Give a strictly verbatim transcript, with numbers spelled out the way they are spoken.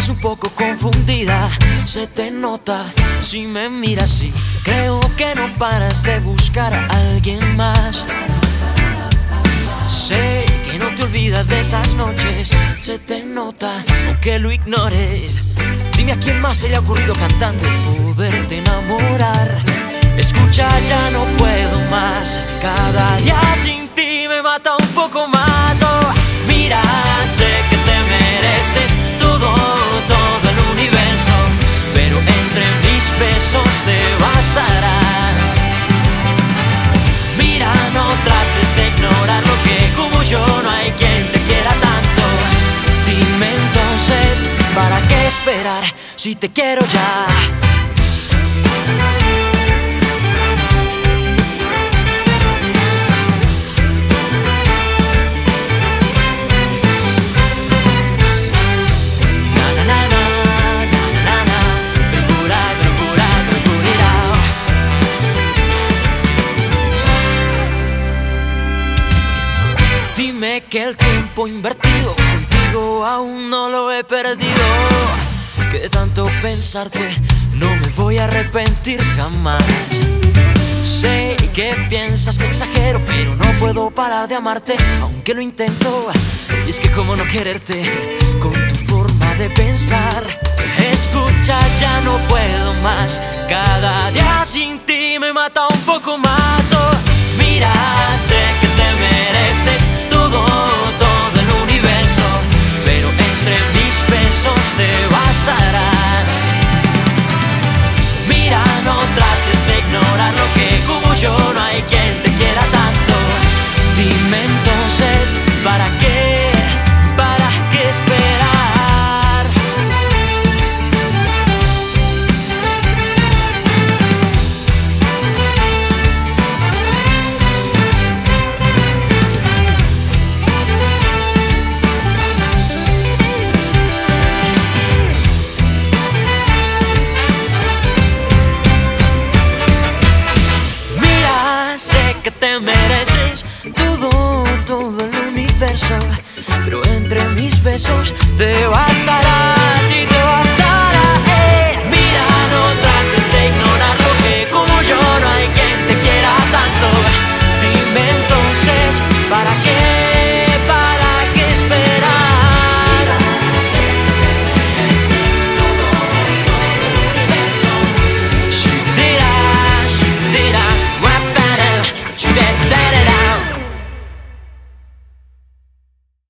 Estás un poco confundida, se te nota si me miras así. Creo que no paras de buscar a alguien más. Sé que no te olvidas de esas noches, se te nota aunque lo ignores. Dime a quién más se le ha ocurrido cantando poderte enamorar. Escucha, ya no puedo más, cada día sin ti me mata un poco más. Oh, mira, sé que te mereces todo, todo el universo, pero entre mis besos te bastará. Mira, no trates de ignorar lo que como yo no hay quien te quiera tanto. Dime entonces, ¿para qué esperar si te quiero ya? Dime que el tiempo invertido contigo aún no lo he perdido, que tanto pensarte no me voy a arrepentir jamás. Sé que piensas que exagero, pero no puedo parar de amarte aunque lo intento. Y es que cómo no quererte con tu forma de pensar. Escucha, ya no puedo más, cada día sin ti me mata un poco más. Oh, mira, sé que te mereces todo, todo el universo, pero entre mis besos te bastará. Mira, no trates de ignorar lo que como yo no hay quien te quiera tanto. Dime entonces, ¿para qué? ¿Para qué esperar? Que te mereces todo, todo el universo, pero entre mis besos te basta.